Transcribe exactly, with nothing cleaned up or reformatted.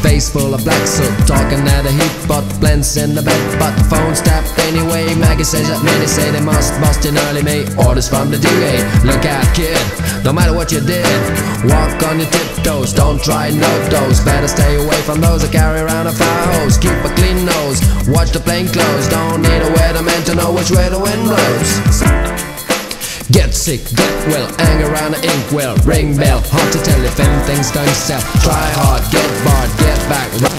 face full of black soot, talking at a heat but blends in the bed. But the phone's tapped anyway. Maggie says that many say they must bust in early May. Orders from the D A. Look out, kid, no matter what you did, walk on your tiptoes, don't try no dose. Better stay away from those that carry around a fire hose. Keep a clean nose, watch the plain clothes. Don't need a weatherman to know which way the wind blows. Get sick, get well, hang around the ink well, ring bell, hard to tell if anything's going south. Try hard, get barred, get back.